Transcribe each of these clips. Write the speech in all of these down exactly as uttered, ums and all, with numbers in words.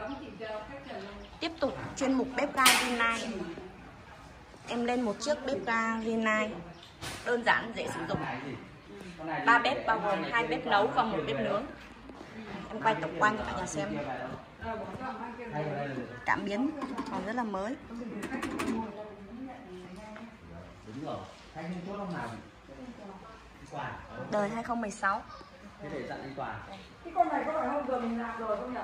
Tiếp tục chuyên mục bếp ga Rinnai. Em lên một chiếc bếp ga Rinnai đơn giản, dễ sử dụng. Ba bếp bao gồm hai bếp nấu và một bếp nướng. Em quay tổng quan cho cả nhà xem. Cảm biến còn rất là mới. Đời hai không một sáu. Cái con này có phải hôm giờ mình làm rồi không nhỉ?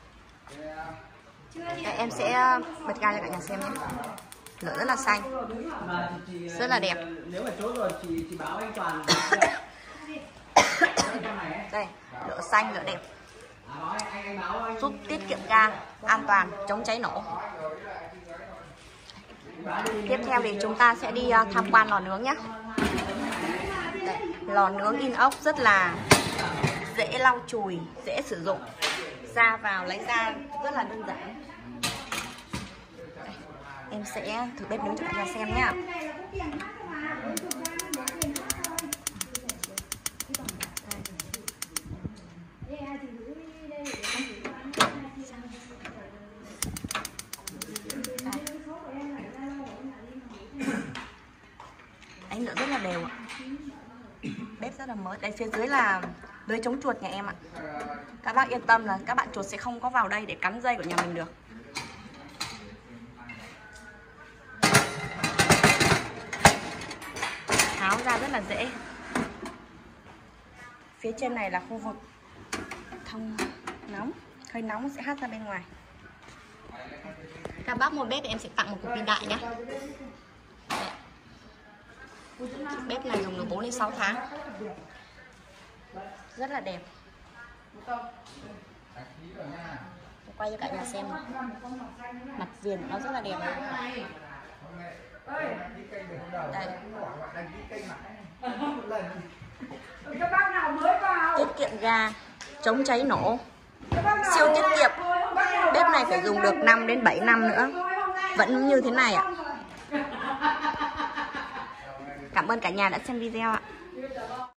Đây, em sẽ bật ga cho cả nhà xem nhé. Lửa rất là xanh, rất là đẹp. Nếu mà chốt rồi chị chị báo anh Toàn. Đây, lửa xanh, lửa đẹp, giúp tiết kiệm ga, an toàn, chống cháy nổ. Tiếp theo thì chúng ta sẽ đi tham quan lò nướng nhé. Đây, lò nướng inox rất là dễ lau chùi, dễ sử dụng. Ra vào lấy ra rất là đơn giản. Đây, em sẽ thử bếp nướng cho cả nhà xem nhé. Ánh lửa rất là đều ạ. Bếp rất là mới. Đây phía dưới là lưới chống chuột nhà em ạ. Các bác yên tâm là các bạn chuột sẽ không có vào đây để cắn dây của nhà mình được. Tháo ra rất là dễ. Phía trên này là khu vực thông nóng, hơi nóng sẽ hắt ra bên ngoài. Các bác mua bếp thì em sẽ tặng một cục pin đại nhé. Bếp này dùng được bốn đến sáu tháng. Rất là đẹp. Quay cho cả nhà xem. Mặt viền nó rất là đẹp. Đây. Tiết kiệm ga, chống cháy nổ, siêu tiết kiệm. Bếp này phải dùng được năm đến bảy năm nữa vẫn như thế này ạ. Cảm ơn cả nhà đã xem video ạ.